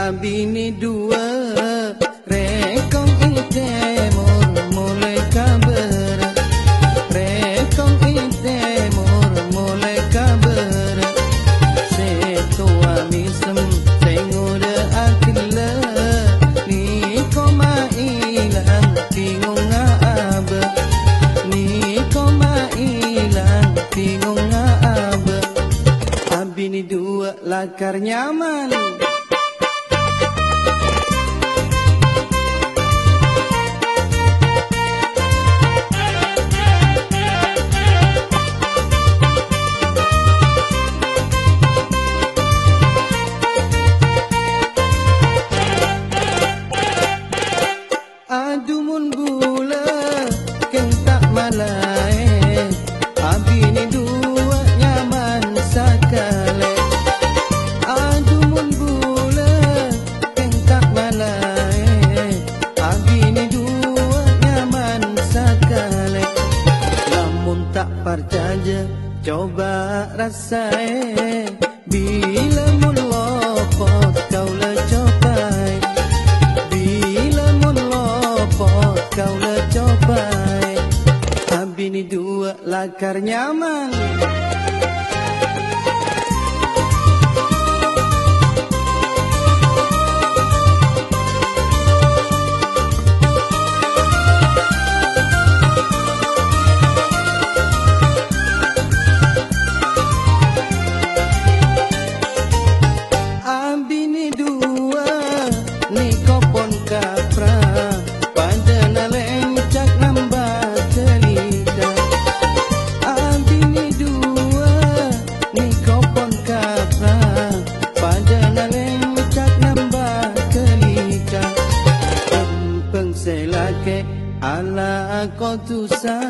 Abini dua rekong ite mur mulai kabar, rekong ite mur mulai kabar. Setua misem tengoda akila ni koma ilang bingung aba, ni koma ilang bingung aba. Abini dua lakar nyaman. Adumun gula kentak malai, abini dua nyaman sakale. Adumun gula kentak malai, abini dua nyaman sakale. Namun tak percaya coba rasai, bila mulopot kau lecopai, kau le cobai. Abini dua lakar nyaman. Abini dua ni kopon kapra, ala kau tu sa